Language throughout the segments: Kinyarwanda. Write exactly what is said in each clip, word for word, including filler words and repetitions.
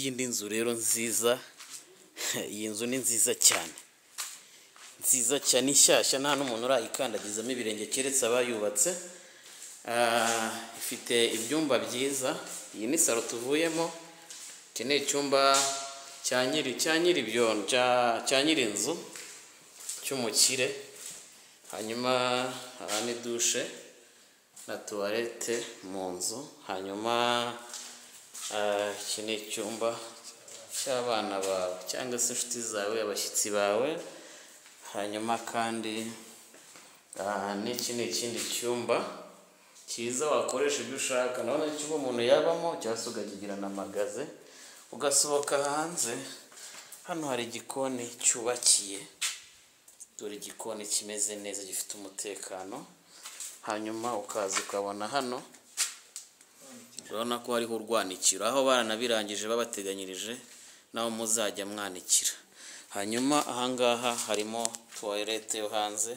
y'indi nzu rero nziza. Iyi nzu ni nziza cyane, nziza cyane ishyashya, nta n'umuntu urayikandagizamo ibirenge keretse abayubatse. Ifite ibyumba byiza. Iyi ni salo tuvuyemo. Iki ni icyumba cya nyiri cya nyiri byondo cya nyiri inzu cy'umukire. Hanyuma aha ni dushe na tuwarete mu nzu. Hanyuma iki ni icyumba cy'abana bawe cyangwa se inshuti zawe, abashyitsi bawe. Hanyuma kandi n'iki ni ikindi cyumba cyiza wakoresha ibyo ushaka. Nabona icyumba umuntu yabamo cyangwa se ukakigira na magaze ugasohoka hanze. Hano hari igikoni cyubakiye, dore igikoni kimeze neza gifite umutekano. Hanyuma ukaza ukabona hano, urabona ko hariho urwanikiro, aho baranabirangije babateganyirije naho muzajya mwanikira. Hanyuma ahangaha harimo tuwarete yo hanze.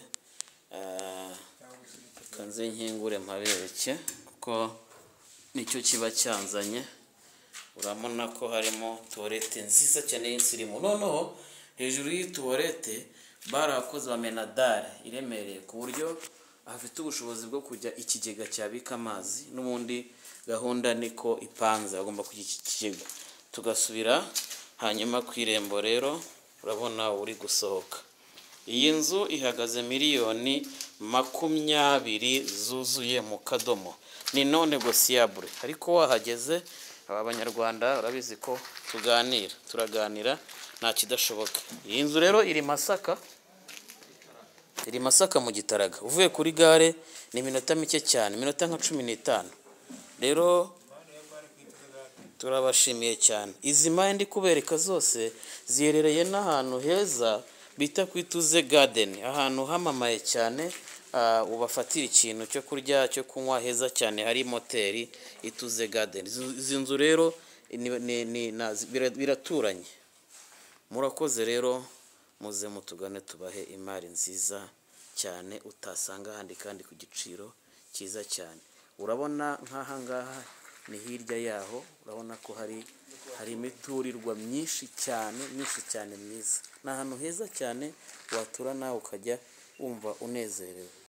Kanze nkingure mpabereke kuko nicyo kiba cyanzanye. Urabona ko harimo tuwarete nziza cyane y'insirimu. Noneho hejuru y'iyi tuwarete barakoze bamenadare iremereye ku buryo hafite ubushobozi bwo kujya ikigega cyabika amazi. N'ubundi gahunda niko ipanze, bagomba kujya iki kigega. Tugasubira hanyuma ku irembo rero urabona uri gusohoka. Iyi nzu ihagaze miliyoni makumyabiri zuzuye mu kadomo. Ni non negociable, ariko wahageze aba banyarwanda urabizi ko tuganira turaganira nta kidashoboka. Iyi nzu rero iri Masaka, iri Masaka mu Gitaraga. Uvuye kuri gare ni iminota mike cyane, iminota nka cumi n'itanu. Rero turabashimiye cyane. Izi mpande ndi kubereka zose ziherereye n'ahantu heza bita ku Ituze Garden, ahantu hamamaye cyane. Ubafatira ikintu cyo kurya cyo kunywa heza cyane, hari moteri Ituze Garden. Izi nzu rero biraturanye. Murakoze rero, muze mutugane tubahe imari nziza cyane utasanga ahandi kandi ku giciro cyiza cyane. Urabona nk'aha ngaha ni hirya yaho, urabona ko hari hari imiturirwa myinshi cyane myinshi cyane myiza. Ni ahantu heza cyane watura nawe ukajya wumva unezerewe.